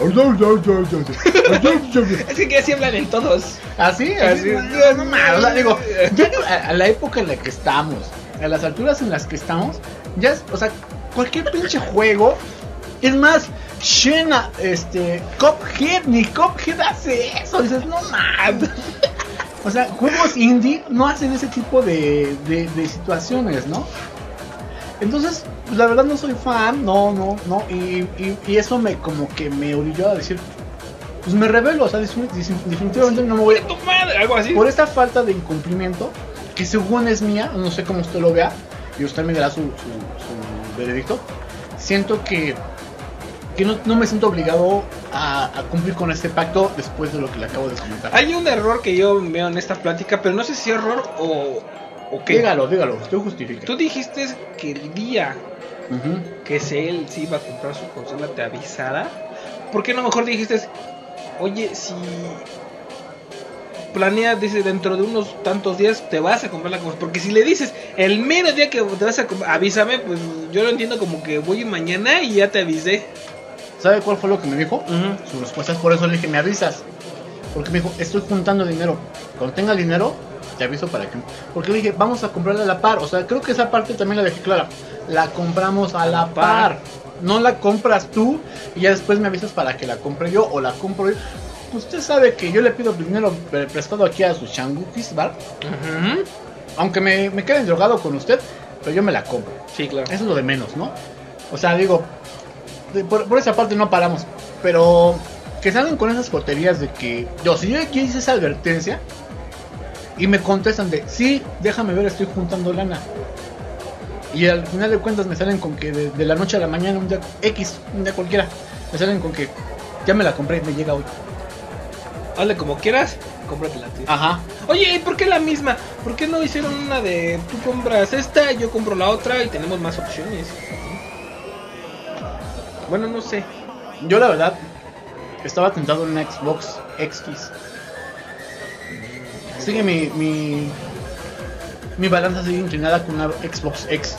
Es que así hablan en todos. ¿Así? No mames, o sea, digo, ya a la época en la que estamos, a las alturas en las que estamos, ya es, o sea, cualquier pinche juego, es más, Shena, Cuphead, ni Cuphead hace eso, dices, no mames. O sea, juegos indie no hacen ese tipo de situaciones, ¿no? Entonces, pues la verdad no soy fan, no, y eso como que me orilló a decir, pues me rebelo, o sea, definitivamente no me voy a... ¡Tu madre! Algo así. Por esta falta de incumplimiento, que según es mía, no sé cómo usted lo vea, y usted me dará su veredicto, siento que no me siento obligado a cumplir con este pacto después de lo que le acabo de comentar. Hay un error que yo veo en esta plática, pero no sé si error o qué. Dígalo, usted justifica. Tú dijiste que el día que él sí iba a comprar su consola te avisara. ¿Por qué no mejor dijiste, oye, si planeas, dice, dentro de unos tantos días te vas a comprar la consola? Porque si le dices el mero día que te vas a comprar, avísame, pues yo lo entiendo como que voy mañana y ya te avisé. ¿Sabe cuál fue lo que me dijo? Su respuesta es, por eso le dije, me avisas. Porque me dijo, estoy juntando dinero. Cuando tenga dinero, te aviso para que... Porque le dije, vamos a comprarla a la par. O sea, creo que esa parte también la dejé clara. La compramos a la par. No la compras tú y ya después me avisas para que la compre yo o la compro yo. Usted sabe que yo le pido dinero prestado aquí a sus changuquis, ¿verdad? Aunque me quede drogado con usted, pero yo me la compro. Sí, claro. Eso es lo de menos, ¿no? O sea, digo... Por esa parte no paramos, pero que salgan con esas joterías de que si yo aquí hice esa advertencia y me contestan de sí, déjame ver, estoy juntando lana, y al final de cuentas me salen con que de la noche a la mañana, un día cualquiera, me salen con que ya me la compré y me llega hoy. Hazle como quieras, cómpratela. Ajá. Oye, ¿y por qué la misma? ¿Por qué no hicieron una de tú compras esta, yo compro la otra y tenemos más opciones? Bueno, no sé. Yo la verdad estaba tentado en una Xbox X. Sigue mi balanza sigue inclinada con una Xbox X.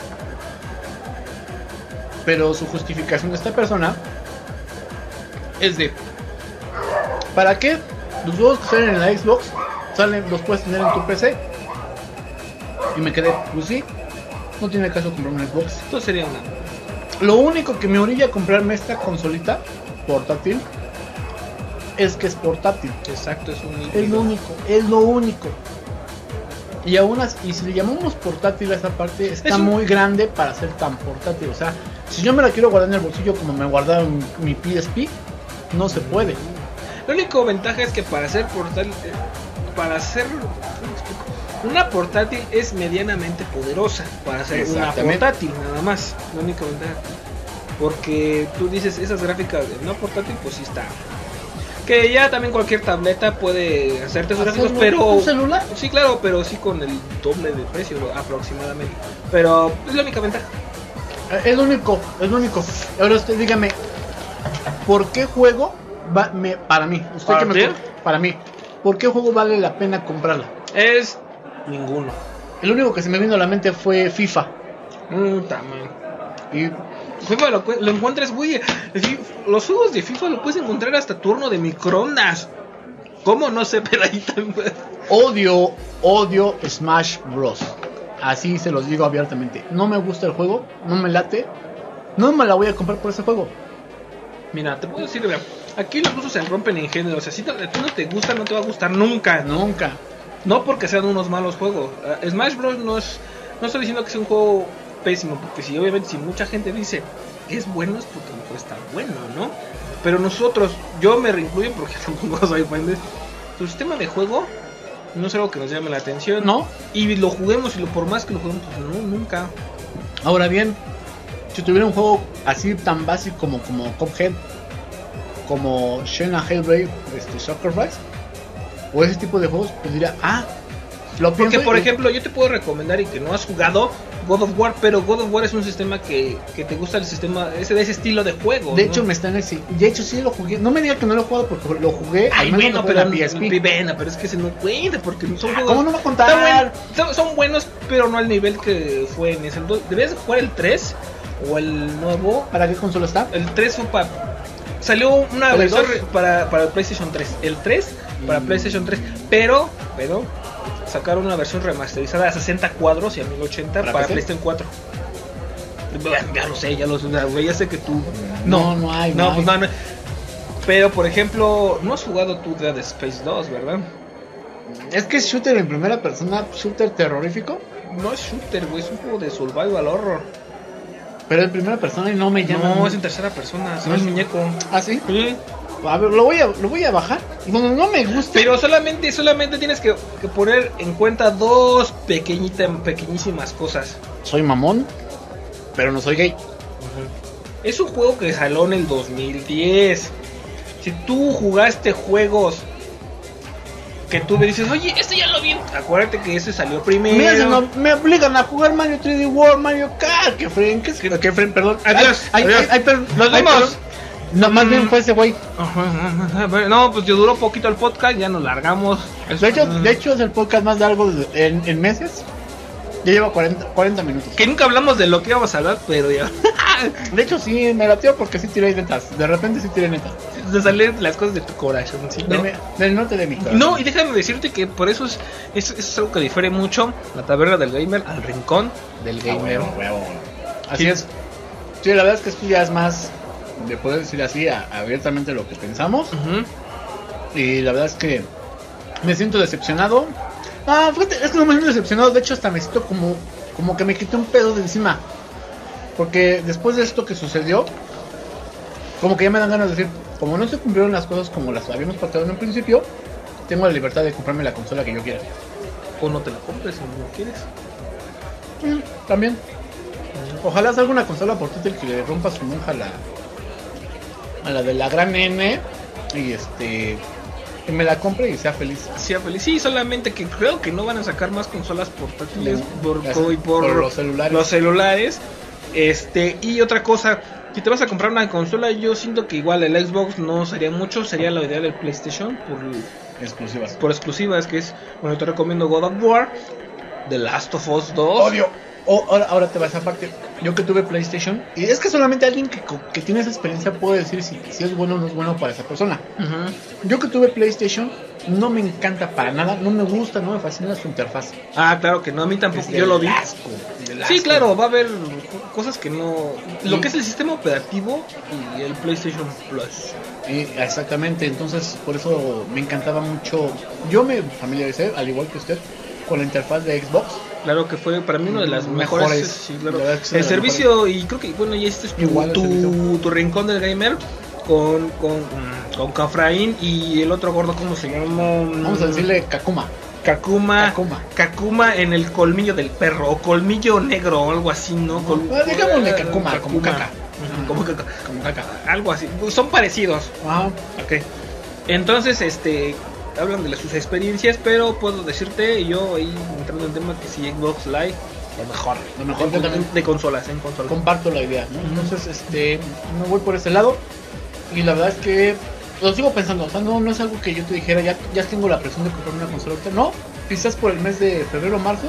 Pero su justificación de esta persona es de ¿para qué? Los juegos que salen en la Xbox los puedes tener en tu PC. Y me quedé, pues sí, no tiene caso comprar una Xbox. Esto sería una... Lo único que me orilla a comprarme esta consolita portátil es que es portátil. Exacto, es lo único. Y aún así, y si le llamamos portátil a esa parte, está muy grande para ser tan portátil. O sea, si yo me la quiero guardar en el bolsillo como me guardaba mi PSP, no se puede. La única ventaja es que para hacer portátil, una portátil es medianamente poderosa para hacer una portátil, nada más. La única ventaja. Porque tú dices, esas gráficas de una portátil, pues sí está. Que ya también cualquier tableta puede hacerte esos gráficos, pero... ¿Un celular? Sí, claro, pero sí con el doble de precio aproximadamente. Pero es la única ventaja. Es lo único. Ahora usted dígame, ¿por qué juego para mí? Usted que me para mí, ¿por qué juego vale la pena comprarla? Es ninguno. El único que se me vino a la mente fue FIFA. También. Y FIFA lo encuentras, güey. Los juegos de FIFA lo puedes encontrar hasta turno de microondas. ¿Cómo? No sé, pero ahí también. Odio Smash Bros. Así se los digo abiertamente. No me gusta el juego, no me late. No me la voy a comprar por ese juego. Mira, te puedo decir, aquí los gustos se rompen en género. O sea, si a ti no te gusta, no te va a gustar nunca. Nunca. No porque sean unos malos juegos. Smash Bros. No estoy diciendo que sea un juego pésimo, porque si mucha gente dice que es bueno, es porque a lo mejor está bueno, ¿no? Pero nosotros, yo me reincluyo porque tampoco soy fan de su sistema de juego. No es algo que nos llame la atención, ¿no? Y lo juguemos, y por más que lo juguemos, pues no, nunca. Ahora bien, si tuviera un juego así tan básico como Cuphead, como Xena Hellblade, Soccer Rise, o ese tipo de juegos, pues diría, porque por ejemplo, yo te puedo recomendar, y que no has jugado God of War, pero God of War es un sistema que te gusta, el sistema de ese estilo de juego. De hecho, de hecho sí lo jugué. No me diga que no lo he jugado porque lo jugué. Bueno, pero pero es que se no cuenta porque son juegos. ¿Cómo no va a contar? Son buenos, pero no al nivel que fue en ese. Debes jugar el 3 o el nuevo. ¿Para qué consola está? El 3 fue salió una versión para el PlayStation 3. El 3 para PlayStation 3, pero sacaron una versión remasterizada a 60 cuadros y a 1080 para PlayStation 4. Ya lo sé, ya sé que tú... No hay. Pero, por ejemplo, no has jugado tú Dead Space 2, ¿verdad? Es que es shooter en primera persona, shooter terrorífico. No es shooter, güey, es un juego de survival horror. Pero en primera persona y no me llama. No, es en tercera persona, no es muñeco. ¿Ah, sí? Sí. A ver, lo voy a bajar. No me gusta. Pero solamente tienes que poner en cuenta dos pequeñísimas cosas. Soy mamón, pero no soy gay. Es un juego que salió en el 2010. Si tú jugaste juegos que tú me dices, oye, este ya lo vi, acuérdate que ese salió primero. Me obligan a jugar Mario 3D World, Mario Kart. ¿Qué friend? Perdón. Adiós. Nos vemos. No, más bien fue ese güey. No, pues yo duró poquito el podcast, ya nos largamos. De hecho es el podcast más largo en meses. Ya lleva 40 minutos. Que nunca hablamos de lo que íbamos a hablar, pero ya. De hecho sí, me lateo porque sí tiré netas. De repente sí tiré netas. De salir las cosas de tu corazón, ¿sí? ¿No? Del norte de mi corazón. No, y déjame decirte que por eso es algo que difiere mucho la taberna del gamer al rincón del gamer. Así es. Sí, la verdad es que esto ya es más de poder decir así abiertamente lo que pensamos. Y la verdad es que me siento decepcionado. Fíjate, es que no me siento decepcionado. De hecho hasta me siento como que me quité un pedo de encima. Porque después de esto que sucedió, como que ya me dan ganas de decir, como no se cumplieron las cosas como las habíamos pactado en un principio, tengo la libertad de comprarme la consola que yo quiera. O no te la compres si no quieres. También. Ojalá salga una consola portátil que le rompa su monja a la de la gran N y que me la compre y sea feliz. Sí, solamente que creo que no van a sacar más consolas portátiles por los celulares. Y otra cosa, si te vas a comprar una consola, yo siento que igual el Xbox no sería mucho, sería la idea del PlayStation por exclusivas, que es, bueno, te recomiendo God of War, The Last of Us 2. Odio. Ahora te vas a parte. Yo que tuve PlayStation, y es que solamente alguien que tiene esa experiencia puede decir si es bueno o no es bueno para esa persona. Yo que tuve PlayStation, no me encanta para nada, no me gusta, no me fascina su interfaz. Claro que no, a mí tampoco, yo lo vi. Sí, claro, va a haber cosas que no... Lo que es el sistema operativo y el PlayStation Plus. Exactamente, entonces por eso me encantaba mucho. Yo me familiaricé, al igual que usted, con la interfaz de Xbox. Claro que fue para mí una de las mejores. Sí, claro. El servicio, y creo que, bueno, ya este es tu rincón del gamer. con Cafraín y el otro gordo, ¿cómo se llama? Vamos a decirle Kakuma. Kakuma en el colmillo del perro, o colmillo negro, o algo así, ¿no? Digámosle Kakuma, como caca. Como caca, algo así. Son parecidos. Ajá. Ok. Entonces, hablan de sus experiencias, pero puedo decirte, yo ahí entrando en tema, que si Xbox Live, lo mejor yo también de consolas, en consolas. comparto la idea, ¿no? Entonces, me voy por ese lado. Y la verdad es que lo sigo pensando, o sea, no es algo que yo te dijera, ya tengo la presión de comprarme una consola ahorita. No, quizás por el mes de febrero o marzo,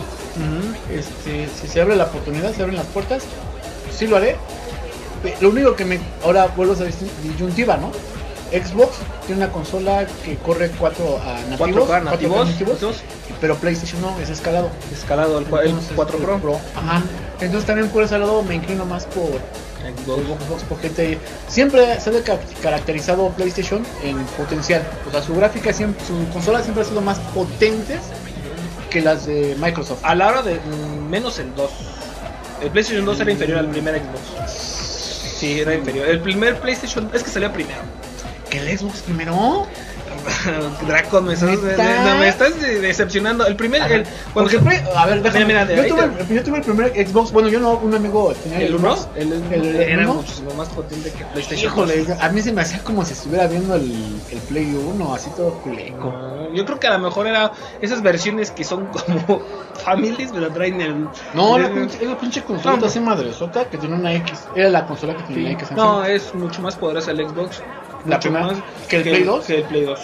si se abre la oportunidad, se abren las puertas, sí lo haré. Lo único que ahora vuelvo a esa disyuntiva, ¿no? Xbox tiene una consola que corre 4 nativos, pero PlayStation no, es escalado el 4 Pro. Ajá. Entonces también por ese lado me inclino más por Xbox, porque siempre se ha caracterizado PlayStation en potencial. O sea, su gráfica siempre, su consola siempre ha sido más potentes que las de Microsoft. A la hora de menos el 2. El PlayStation 2 era inferior al primer Xbox. Sí, era inferior. El primer PlayStation es que salió primero. ¿Que el Xbox primero? Draco, me estás decepcionando. El primer, a ver, déjame. Yo tuve el primer Xbox. Bueno, yo no, un amigo tenía el 1. Era uno. Muchísimo más potente que PlayStation. Híjole, a mí se me hacía como si estuviera viendo el Play 1, así todo culeco. Yo creo que a lo mejor era esas versiones que son como families, pero traen el. No, la pinche consola así madresota que tiene una X. Era la consola que tenía una X. No, es mucho más poderosa el Xbox. La primera más que el Play 2. Que el Play 2.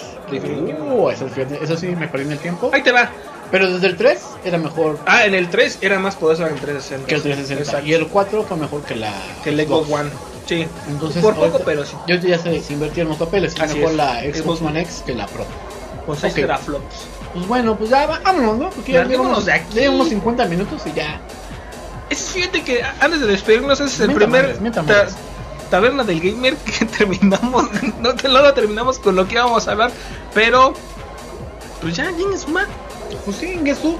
Eso sí me perdí en el tiempo. Ahí te va. Pero desde el 3 era mejor. En el 3 era más poderosa que el 360. Que el 360. Exacto. Y el 4 fue mejor que el Xbox One. Sí. Entonces, por poco, pero sí. Yo ya se invirtieron los papeles. Es mejor la Xbox One X que la Pro. Pues 6 teraflops. Pues bueno, pues ya vámonos, ¿no? Porque ya llevamos de aquí. Llevamos 50 minutos y ya. Fíjate que antes de despedirnos, ese es el primer Taberna del Gamer que terminamos. No lo terminamos con lo que íbamos a hablar, pero pues ya, Ingesuma. Pues sí, Ingesu.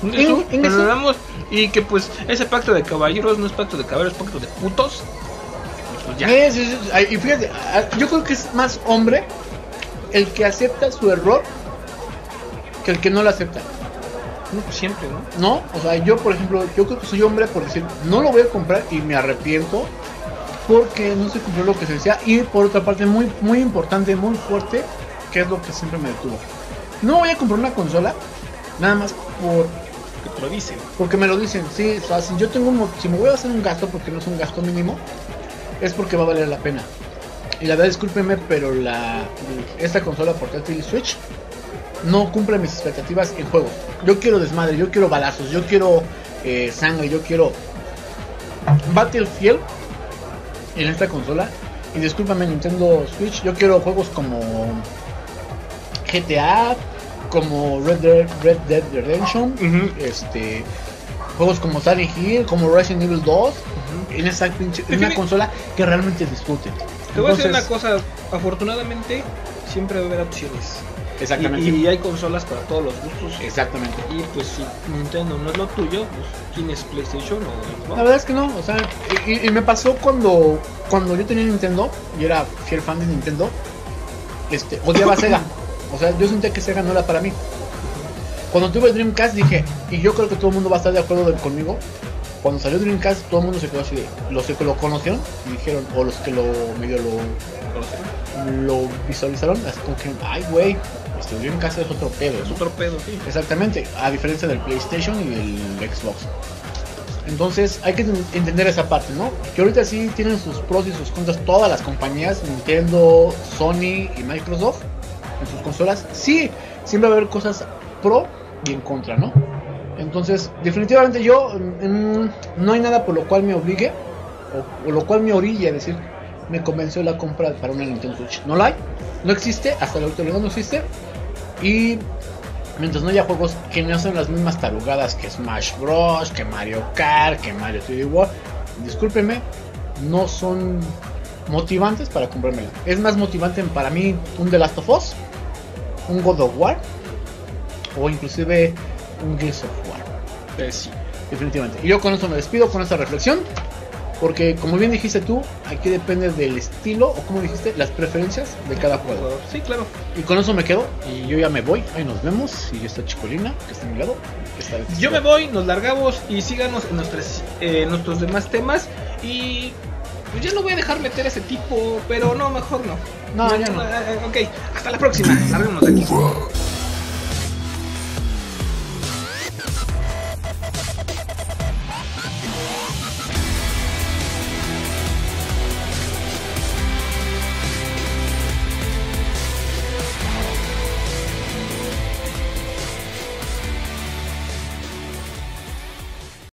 Y que pues ese pacto de caballeros no es pacto de caballeros, es pacto de putos. Pues ya. Y fíjate, yo creo que es más hombre el que acepta su error que el que no lo acepta. No, pues siempre, ¿no? No, o sea, yo por ejemplo, yo creo que soy hombre por decir, no lo voy a comprar y me arrepiento porque no se cumplió lo que se decía. Y por otra parte, muy, muy importante, muy fuerte, que es lo que siempre me detuvo. No voy a comprar una consola nada más porque te lo dicen. Porque me lo dicen, sí, o sea, si yo tengo si me voy a hacer un gasto porque no es un gasto mínimo, es porque va a valer la pena. Y la verdad, discúlpeme, pero esta consola portátil Switch no cumple mis expectativas en juegos. Yo quiero desmadre, yo quiero balazos, yo quiero sangre, yo quiero Battlefield en esta consola. Y discúlpame, Nintendo Switch, yo quiero juegos como GTA, como Red Dead Redemption, juegos como Silent Hill, como Resident Evil 2, en esa una consola que realmente disfrute. Te voy a decir una cosa, afortunadamente siempre va a haber opciones. Exactamente. Y hay consolas para todos los gustos. Exactamente. Y pues si Nintendo no es lo tuyo, pues ¿tienes PlayStation o no? La verdad es que no, o sea, y me pasó cuando yo tenía Nintendo, y era fiel fan de Nintendo, odiaba Sega. O sea, yo sentía que Sega no era para mí. Cuando tuve el Dreamcast dije, y yo creo que todo el mundo va a estar de acuerdo conmigo, cuando salió Dreamcast todo el mundo se quedó así de, los que lo conocieron y dijeron, o los que lo visualizaron, así como que, ay güey, Dreamcast es otro pedo. Es otro pedo, sí. Exactamente, a diferencia del PlayStation y del Xbox. Entonces hay que entender esa parte, ¿no? Que ahorita sí tienen sus pros y sus contras todas las compañías, Nintendo, Sony y Microsoft, en sus consolas. Sí, siempre va a haber cosas pro y en contra, ¿no? Entonces, definitivamente yo no hay nada por lo cual me obligue o lo cual me orille a decir, me convenció la compra para una Nintendo Switch. No la hay, no existe, hasta la actualidad no existe. Y mientras no haya juegos que no son las mismas tarugadas que Smash Bros, que Mario Kart, que Mario 3D World, discúlpeme, no son motivantes para comprármela. Es más motivante para mí un The Last of Us, un God of War o inclusive un Gears of War. Sí. Definitivamente. Y yo con eso me despido, con esta reflexión. Porque como bien dijiste tú, aquí depende del estilo, o como dijiste, las preferencias de cada juego. Sí, claro. Y con eso me quedo, y yo ya me voy, ahí nos vemos, y yo está Chicolina, que está a mi lado. Que está Yo me voy, nos largamos y síganos en nuestros demás temas. Y pues ya no voy a dejar meter a ese tipo, pero no, mejor no. No, ya no. Ok, hasta la próxima. Larguémonos de aquí.